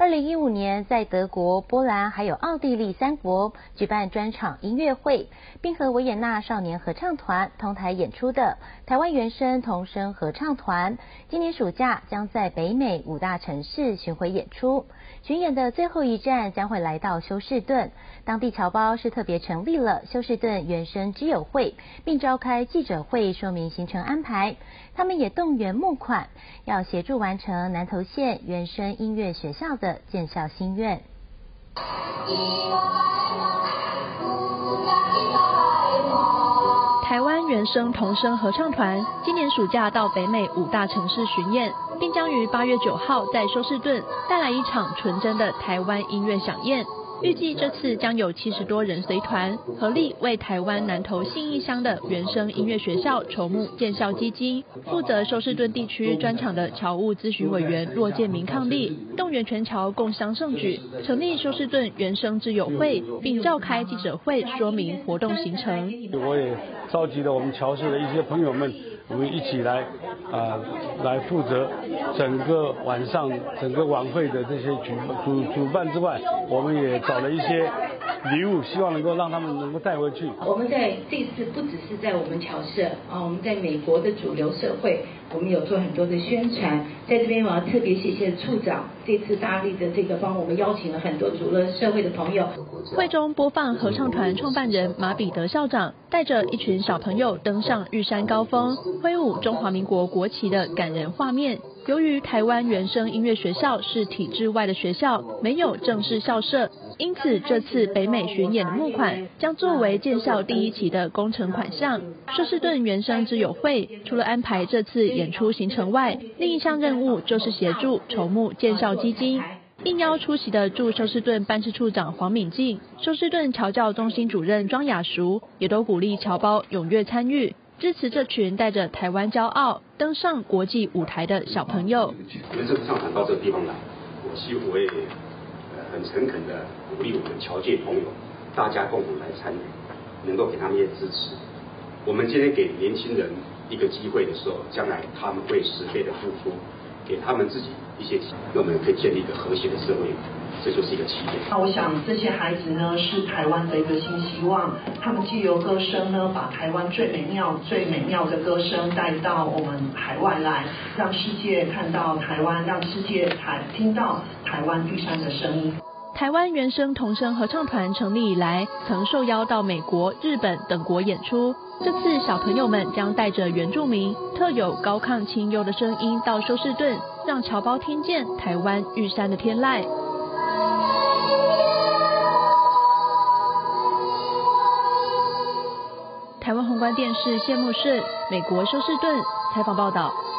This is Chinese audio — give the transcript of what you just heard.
2015年在德国、波兰还有奥地利3国举办专场音乐会，并和维也纳少年合唱团同台演出的台湾原声童声合唱团，今年暑假将在北美5大城市巡回演出。巡演的最后一站将会来到休士顿，当地侨胞是特别成立了休士顿原声之友会，并召开记者会说明行程安排。他们也动员募款，要协助完成南投县原声音乐学校的建校心愿。 台湾原声童声合唱团今年暑假到北美5大城市巡演，并将于8月9号在休士顿带来一场纯真的台湾音乐飨宴。预计这次将有70多人随团，合力为台湾南投信义乡的原声音乐学校筹募建校基金。负责休士顿地区专场的侨务咨询委员骆建明伉俪，动员全侨共襄盛举，成立休士顿原声之友会，并召开记者会说明活动行程。 我也召集了我们侨市的一些朋友们，我们一起来负责整个晚上整个晚会的这些主办之外，我们也找了一些礼物，希望能够让他们能够带回去。 我们在这次不只是在我们侨社我们在美国的主流社会，我们有做很多的宣传。在这边我要特别谢谢处长这次大力的帮我们邀请了很多主流社会的朋友。 会中播放合唱团创办人马彼得校长带着一群小朋友登上玉山高峰，挥舞中华民国国旗的感人画面。由于台湾原声音乐学校是体制外的学校，没有正式校舍，因此这次北美巡演的募款将作为建校第一期的工程款项。休士顿原声之友会除了安排这次演出行程外，另一项任务就是协助筹募建校基金。应邀出席的驻休士顿办事处长黄敏静、休士顿侨教中心主任庄雅淑也都鼓励侨胞踊跃参与，支持这群带着台湾骄傲登上国际舞台的小朋友。 原声合唱团到这个地方来，我也很诚恳的鼓励我们侨界朋友，大家共同来参与，能够给他们一些支持。我们今天给年轻人一个机会的时候，将来他们会10倍的付出，给他们自己一些机会，我们可以建立一个和谐的社会，这就是一个起点。 那我想这些孩子呢，是台湾的一个新希望，他们藉由歌声呢，把台湾最美妙的歌声带到我们海外来，让世界看到台湾，让世界听到台湾玉山的声音。 台湾原声童声合唱团成立以来，曾受邀到美国、日本等国演出。这次小朋友们将带着原住民特有高亢清幽的声音到休士顿，让侨胞听见台湾玉山的天籁。台湾宏观电视谢慕顺，美国休士顿采访报道。